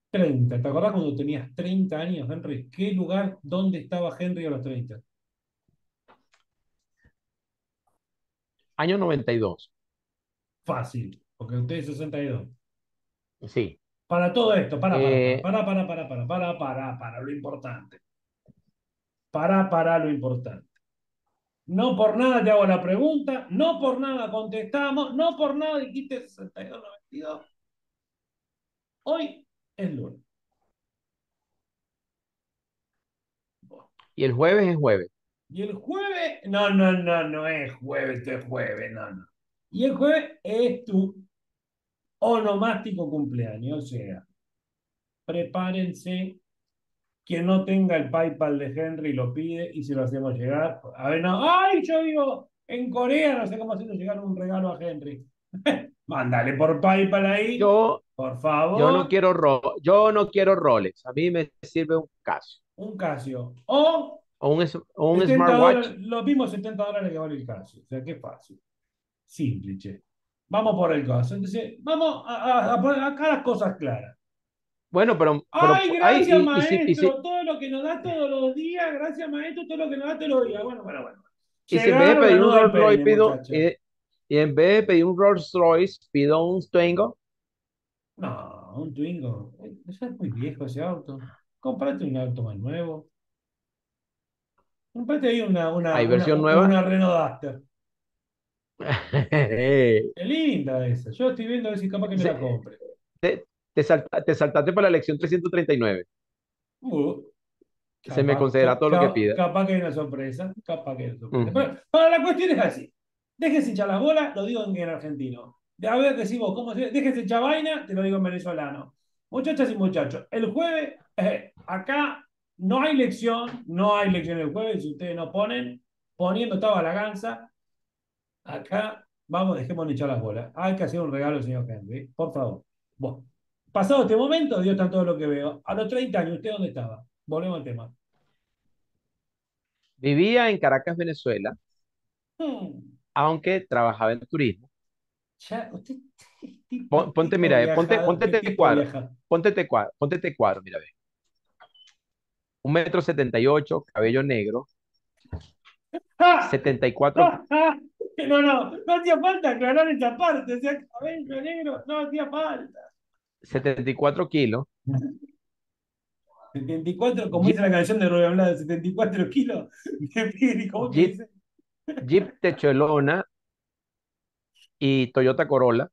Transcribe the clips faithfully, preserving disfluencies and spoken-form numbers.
treinta. ¿Te acordás cuando tenías treinta años, Henry? ¿Qué lugar, dónde estaba Henry a los treinta? Año noventa y dos. Fácil, porque usted es sesenta y dos. Sí. Para todo esto, para, para, para, Eh, para, para, para, para, para, para, para, lo importante. Para, para, lo importante. No por nada te hago la pregunta, no por nada contestamos, no por nada dijiste sesenta y dos, noventa y dos. Hoy es lunes. y el jueves es jueves. Y el jueves, no, no, no, no es jueves, esto es jueves, no, no. Y el jueves es tu onomástico cumpleaños, o sea, prepárense. Quien no tenga el PayPal de Henry lo pide y se lo hacemos llegar. A ver, no, ay, yo vivo en Corea, no sé cómo hacerle llegar un regalo a Henry. Mándale por PayPal ahí, Yo, por yo no favor, quiero ro- yo no quiero roles. A mí me sirve un Casio un Casio. O o un, es- o un setenta smartwatch. dólares, los mismos setenta dólares que vale el Casio. O sea, qué fácil. Simple, che. Vamos por el caso. Entonces, vamos a, a- a poner acá las cosas claras. Bueno, pero, pero Ay, ay, gracias, y, y si, y si, maestro. Todo lo que nos da todos los días. Gracias, maestro. Todo lo que nos da todos los días. Bueno, bueno, bueno. y si en vez de Llegaron la pedir un nuda al Rolls Royce peine, pido, muchacha. y, y en vez de pedir un Rolls Royce pido un Twingo, No, un Twingo. Eh, Eso es muy viejo ese auto. Comprate un auto más nuevo. Comprate ahí una, una, hay una, versión nueva. una Renault Duster. Es linda esa. Yo estoy viendo a ver si capaz que me la Se- compre. te, te, salta- te saltaste para la lección trescientos treinta y nueve. Uh, Se me capaz, concederá ca- todo lo que ca- pida. capaz que hay una sorpresa. Capaz que hay una sorpresa. Ujú. Pero, pero la cuestión es así. Déjense echar las bolas, lo digo en, en argentino. De a ver, decimos, ¿cómo se Déjense echar vaina, te lo digo en venezolano. Muchachas y muchachos, el jueves, eh, acá no hay lección, no hay lección el jueves, si ustedes no ponen, poniendo toda la ganza, acá vamos, dejemos de echar las bolas. Hay que hacer un regalo al señor Henry, por favor. Bueno, pasado este momento, Dios está todo lo que veo. A los treinta años, ¿usted dónde estaba? Volvemos al tema. Vivía en Caracas, Venezuela, Hmm, aunque trabajaba en turismo. ya, usted es tipo, Pon- Ponte, tipo mira, eh, ponte, viajado, ponte qué este tipo cuadro, viaja. ponte este cuadro, ponte este cuadro, mira, ve. Un metro setenta y ocho, cabello negro, ¡Ah! setenta y cuatro, ¡Ah! ¡Ah! No, no, no hacía falta aclarar esa parte, o sea, cabello negro, no hacía falta. setenta y cuatro kilos, setenta y cuatro, como dice Jeep, la canción de Rubén Blades, setenta y cuatro kilos de piri, ¿cómo que Jeep, dice? Jeep Techolona y Toyota Corolla.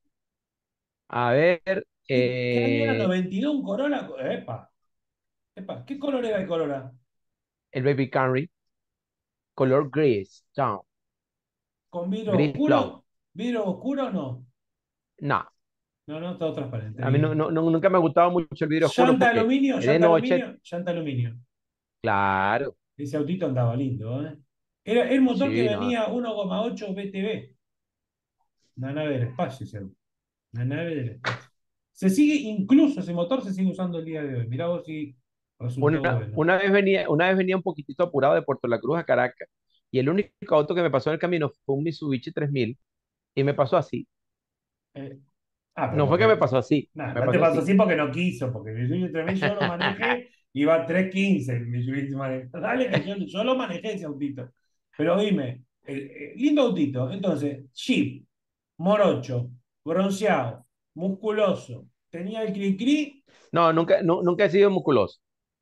A ver, ¿Qué, qué año era? eh, noventa y dos, un Corolla. Epa, epa, ¿qué color era el Corolla? el Baby Camry, color gris, down, ¿Con vidrio gris flow. oscuro? ¿Vidrio oscuro o no? No, No, no, todo transparente, a mí no, bien. no- no- nunca me ha gustado mucho el vidrio oscuro Llanta de porque aluminio, es de llanta de noche, aluminio, llanta de aluminio. claro, Ese autito andaba lindo, ¿eh? Era el motor que sí, no. venía uno coma ocho B T V. Una nave del espacio, ese auto. Una nave del espacio. Se sigue, incluso ese motor se sigue usando el día de hoy. Mirá vos si resultó Una, bueno. una vez venía, una vez venía un poquitito apurado de Puerto La Cruz a Caracas y el único auto que me pasó en el camino fue un Mitsubishi tres mil y me pasó así. Eh, ah, pero No fue que me porque. pasó así, Nada, me no te pasó pasó así. así porque no quiso, porque el Mitsubishi tres mil yo lo manejé, iba a tres quince el Mitsubishi mane- Dale que yo, yo lo manejé ese autito. Pero dime, el- el lindo autito. Entonces, Jeep, morocho, bronceado, musculoso, tenía el cri-cri. No, nunca, nu- nunca he sido musculoso,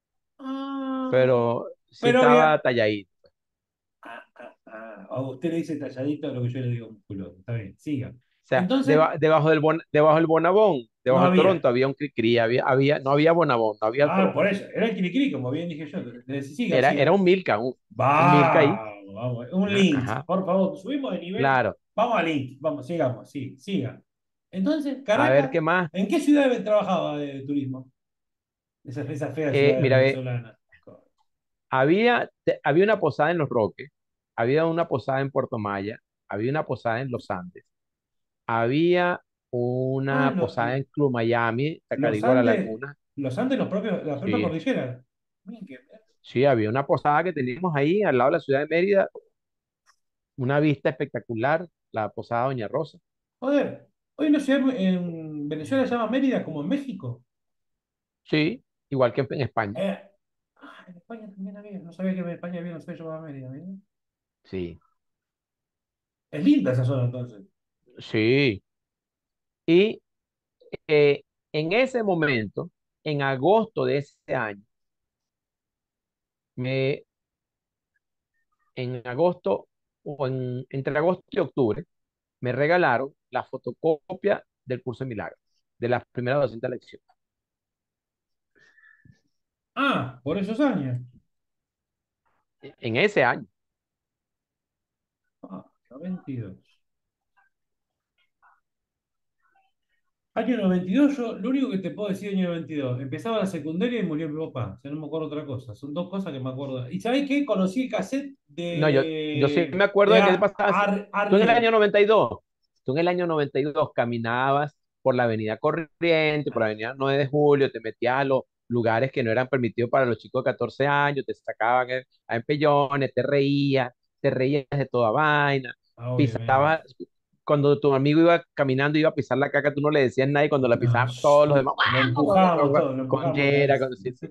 Ah, pero sí pero estaba había. talladito. Ah, ah, ah, a usted le dice talladito a lo que yo le digo musculoso. Está bien, siga. O sea, Entonces, deba- debajo del, bon- debajo del Bonabón, no debajo del había. Toronto había un cri-cri, había, había, no había Bonabón, no había Ah, Toronto. por eso. Era el cri-cri, como bien dije yo. Le- Siga, Era, era siga. un Milka, un, un Milka ahí. Vamos, vamos. Un Ajá, Lynch, ajá, por favor. Subimos de nivel. claro. Vamos a Lynch. Vamos, sigamos. Sí, siga. Entonces, A ver Caracas, qué más. ¿en qué ciudad trabajaba de turismo? Esa, esa fea Eh, ciudad mira, ve, venezolana. había, te- había una posada en Los Roques, había una posada en Puerto Maya, había una posada en Los Andes, había Ah, una lo- posada en Club Miami, los Tacarigua, La Andes, Laguna. los Andes, los propios, la propia Sí, cordillera. Miren que- sí, había una posada que teníamos ahí al lado de la ciudad de Mérida, una vista espectacular, la posada Doña Rosa. Joder, hoy no sé, en Venezuela se llama Mérida como en México. Sí, igual que en España. Eh, ah, en España también había. No sabía que en España había un sello de América. ¿Mira? Sí, Es linda esa zona entonces. sí. Y eh, en ese momento, en agosto de ese año, me, en agosto o en, entre agosto y octubre, me regalaron la fotocopia del curso de milagros, de las primeras doscientas lecciones. Ah, por esos años. En ese año. Ah, noventa y dos. Año noventa y dos, yo lo único que te puedo decir año noventa y dos, empezaba la secundaria y murió mi papá, o sea, no me acuerdo otra cosa, son dos cosas que me acuerdo. ¿Y sabés qué? Conocí el cassette No, yo, yo sí de, me acuerdo de de qué Ar- pasaba. Ar- Tú en el año Arliel. noventa y dos, tú en el año noventa y dos caminabas por la avenida Corriente, por la avenida nueve de julio, te metías a los lugares que no eran permitidos para los chicos de catorce años, te sacaban eh, a empellones, te reías, te reías de toda vaina, Ah, obviamente. pisabas, cuando tu amigo iba caminando, iba a pisar la caca, tú no le decías nada y cuando la No, pisaban shh, todos los demás, lo empujamos todo, lo con empujamos a yera, eso. con, sí, sí.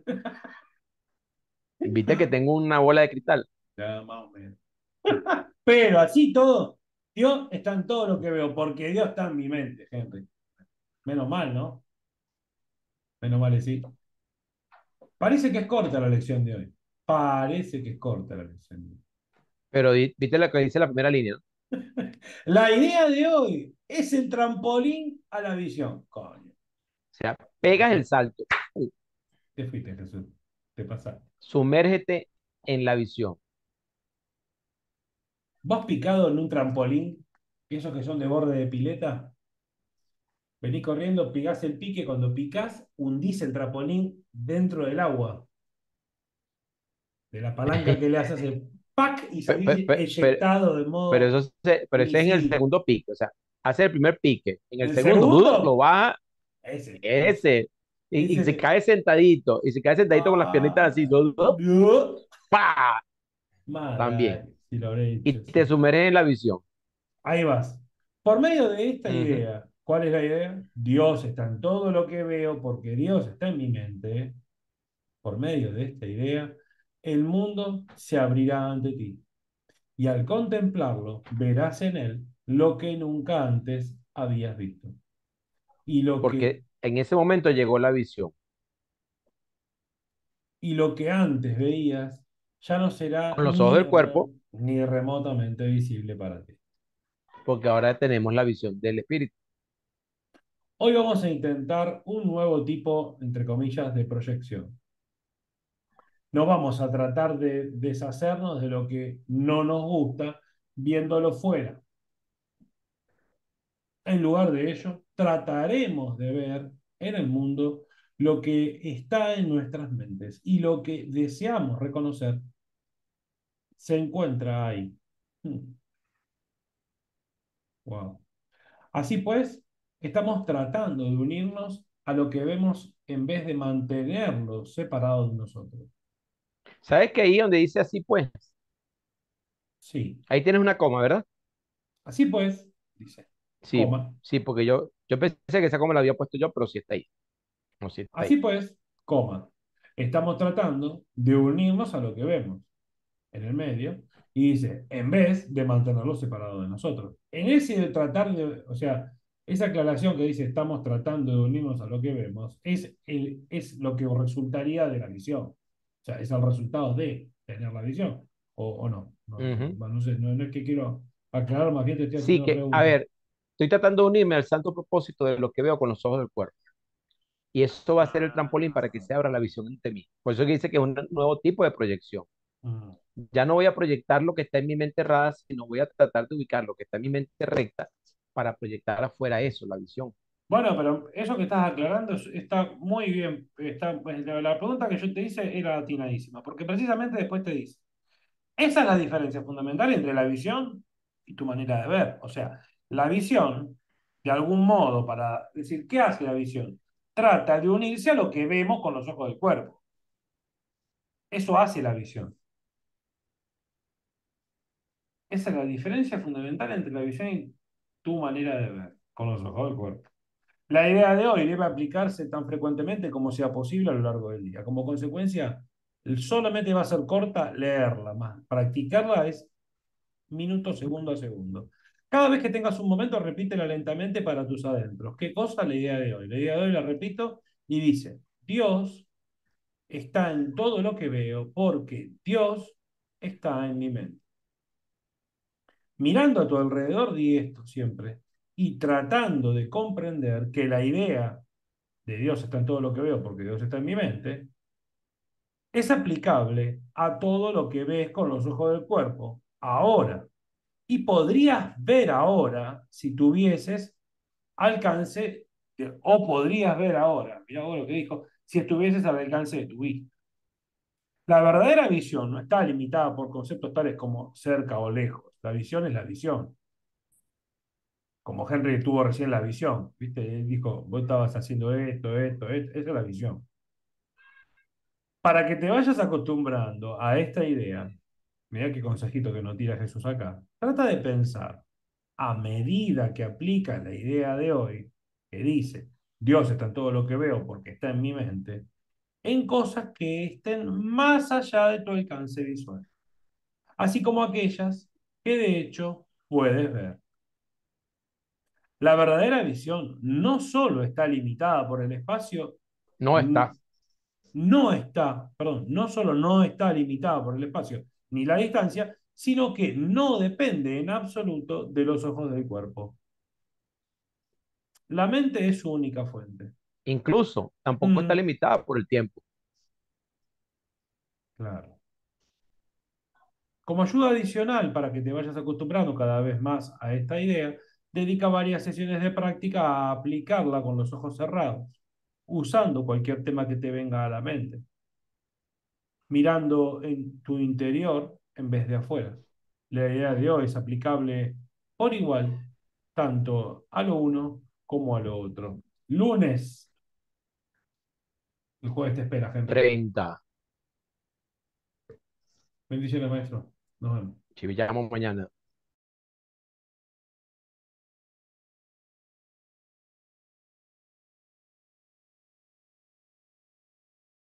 Viste que tengo una bola de cristal. Ya, más o menos. Pero así todo, Dios está en todo lo que veo, porque Dios está en mi mente, gente. Menos mal, ¿no? Menos mal, sí. Parece que es corta la lección de hoy. Parece que es corta la lección de hoy. Pero di- viste lo que dice la primera línea, ¿no? La idea de hoy es el trampolín a la visión. Coño, O sea, te pegas el pasó. salto, uh, Te fuiste, Jesús. Te pasaste. sumérgete en la visión. ¿Vos picado en un trampolín? Esos que son de borde de pileta. Venís corriendo, picás el pique. Cuando picás, hundís el trampolín dentro del agua. De la palanca que le haces el ¡pac! Y Pe- pe- salís pe- pe- eyectado de Pero, modo eso se- pero ese es en el misil. segundo pique, o sea, hace el primer pique. En el ¿El segundo, ¡buf! Lo segundo? baja Ese, ese, ese. Y, y se ese. cae sentadito. Y se cae sentadito con las piernitas así. Ah, ¡Du- du! ¡Pa! más, También. dale, si lo habré Y hecho, te sí. sumerges en la visión. Ahí vas. Por medio de esta Ujú. idea, ¿cuál es la idea? Dios está en todo lo que veo porque Dios está en mi mente. Por medio de esta idea, el mundo se abrirá ante ti. Y al contemplarlo, verás en él lo que nunca antes habías visto. Y lo que, Porque en ese momento llegó la visión. y lo que antes veías ya no será Con los ojos ni, del re- cuerpo, ni remotamente visible para ti. porque ahora tenemos la visión del espíritu. Hoy vamos a intentar un nuevo tipo, entre comillas, de proyección. No vamos a tratar de deshacernos de lo que no nos gusta viéndolo fuera. En lugar de ello, trataremos de ver en el mundo lo que está en nuestras mentes y lo que deseamos reconocer se encuentra ahí. Hmm, wow. Así pues, estamos tratando de unirnos a lo que vemos en vez de mantenerlo separado de nosotros. ¿Sabes que ahí donde dice así, pues? Sí, Ahí tienes una coma, ¿verdad? así pues, dice, Sí, coma. sí, porque yo, yo pensé que esa coma la había puesto yo, pero sí está ahí. No, sí está Así ahí. pues, coma. Estamos tratando de unirnos a lo que vemos en el medio y dice, en vez de mantenerlo separado de nosotros. En ese de tratar de, o sea, esa aclaración que dice estamos tratando de unirnos a lo que vemos, es, el, es lo que resultaría de la visión. O sea, es el resultado de tener la visión. O, o no. No, no, Ujú. bueno, no sé, no, no es que quiero aclarar, más bien te estoy Sí haciendo una que, a pregunta. ver, estoy tratando de unirme al santo propósito de lo que veo con los ojos del cuerpo. Y eso va a ser el trampolín para que Ah, se abra la visión ante mí. Por eso que dice que es un nuevo tipo de proyección. mm. Ya no voy a proyectar lo que está en mi mente errada, sino voy a tratar de ubicar lo que está en mi mente recta para proyectar afuera eso, la visión. Bueno, pero eso que estás aclarando es- está muy bien. Está, pues, la, la pregunta que yo te hice era atinadísima, porque precisamente después te dice, esa es la diferencia fundamental entre la visión y tu manera de ver. O sea, la visión, de algún modo, para decir, ¿qué hace la visión? Trata de unirse a lo que vemos con los ojos del cuerpo. Eso hace la visión. Esa es la diferencia fundamental entre la visión y tu manera de ver con los ojos del cuerpo. La idea de hoy debe aplicarse tan frecuentemente como sea posible a lo largo del día. Como consecuencia, solamente va a ser corta leerla, más practicarla es minuto, segundo a segundo. Cada vez que tengas un momento, repítela lentamente para tus adentros. ¿Qué cosa? La idea de hoy. La idea de hoy la repito y dice, Dios está en todo lo que veo porque Dios está en mi mente. Mirando a tu alrededor, di esto siempre y tratando de comprender que la idea de Dios está en todo lo que veo porque Dios está en mi mente, es aplicable a todo lo que ves con los ojos del cuerpo, ahora. Y podrías ver ahora si tuvieses alcance, de- o podrías ver ahora, mirá vos lo que dijo, si estuvieses al alcance de tu vista. La verdadera visión no está limitada por conceptos tales como cerca o lejos. La visión es la visión. Como Henry tuvo recién la visión, ¿viste? Él dijo, vos estabas haciendo esto, esto, esto, esa es la visión. Para que te vayas acostumbrando a esta idea, mira qué consejito que nos tira Jesús acá, trata de pensar a medida que aplicas la idea de hoy, que dice, Dios está en todo lo que veo porque está en mi mente, en cosas que estén más allá de tu alcance visual, así como aquellas que de hecho puedes ver. La verdadera visión no solo está limitada por el espacio, No mm, está. no está, perdón, no solo no está limitada por el espacio ni la distancia, sino que no depende en absoluto de los ojos del cuerpo. La mente es su única fuente. Incluso tampoco está Mm, limitada por el tiempo. claro. Como ayuda adicional para que te vayas acostumbrando cada vez más a esta idea, dedica varias sesiones de práctica a aplicarla con los ojos cerrados, usando cualquier tema que te venga a la mente, mirando en tu interior en vez de afuera. La idea de hoy es aplicable por igual, tanto a lo uno como a lo otro. Lunes, el jueves te espera, Henry. Treinta. Bendiciones, maestro. Nos vemos. Si llamo mañana.